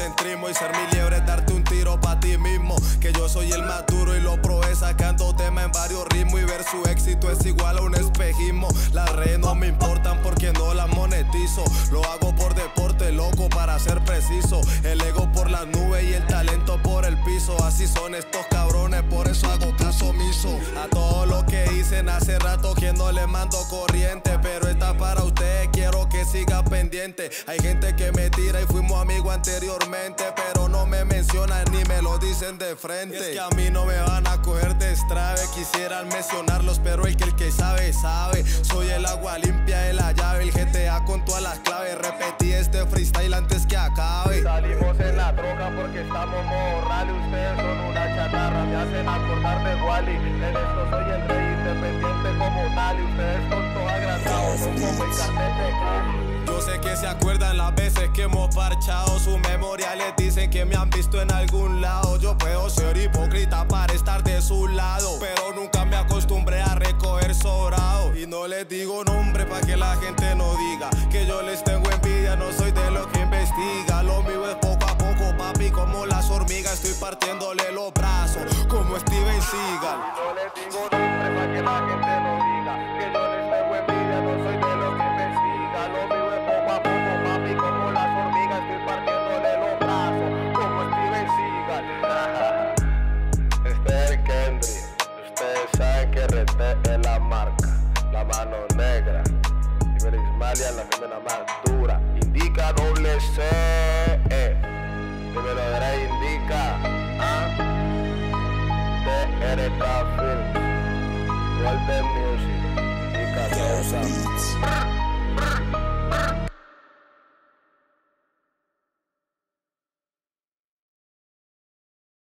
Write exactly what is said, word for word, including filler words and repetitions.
egocentrismo y ser mi liebre es darte un tiro pa' ti mismo. Que yo soy el más duro y lo probé sacando tema en varios ritmos y ver su éxito es igual a un espejismo. Las redes no me importan porque no las monetizo. Lo hago por deporte, loco, para ser preciso. El ego por las nubes y el talento por el piso. Así son estos cabrones, por eso hago caso omiso a todo lo que dicen hace rato que no le mando corriente. Pero está para ustedes, quiero que siga pendiente. Hay gente que me tira y fuimos amigos anteriormente, pero no me mencionan ni me lo dicen de frente. Y es que a mí no me van a coger de estrave. Quisieran mencionarlos, pero el que el que sabe, sabe. Soy el agua limpia de la llave, el G T A con todas las claves. Repetí este freestyle antes que acabe. Salimos en la droga porque estamos modo rally. Ustedes son una chatarra, me hacen acordar de Wally. En esto soy el rey independiente como tal. Y ustedes tontos agrandados son como el cartel de Cali. Yo sé que se acuerdan las veces que hemos parchado. Sus memoriales dicen que me han visto en algún lado. Yo puedo ser hipócrita para estar de su lado, pero nunca me acostumbré a recoger sobrado. Y no les digo nombre pa' que la gente no diga que yo les tengo envidia, no soy de lo que investiga. Lo mío es poco a poco, papi, como las hormigas. Estoy partiéndole los brazos como Steven Seagal. Y no les digo nombre pa' que la gente no diga que yo les tengo envidia, no soy de lo que investiga. Lo mío es poco a poco, papi, como las hormigas. Estoy partiéndole los brazos como Steven Seagal. Este es el Kendrick. Ustedes saben que R T es la marca, la mano negra. Iberismalia, la primera más dura. Indica doble C. E. Dímelo de la indica. ¿Ah? T R K Films. Golden Music. Indica